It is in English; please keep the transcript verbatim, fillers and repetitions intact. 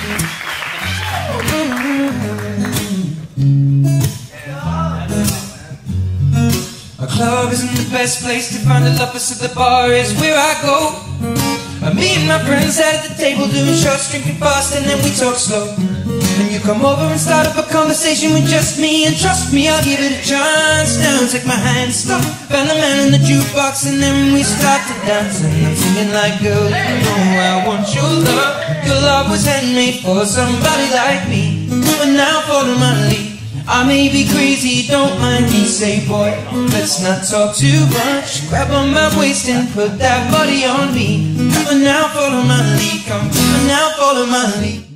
A club isn't the best place to find a lover, so the bar is where I go. Uh, me and my friends sat at the table doing shots, drinking fast, and then we talk slow. And you come over and start up a conversation with just me, and trust me, I'll give it a chance. Now take my hand, stop, found the man in the jukebox, and then we start to dance. And I'm singing like, girl, you know I want your love. Your love was handmade for somebody like me, but now follow my lead. I may be crazy, don't mind me, say boy, let's not talk too much. Grab on my waist and put that body on me. Come on now, follow my lead, come on now, follow my lead.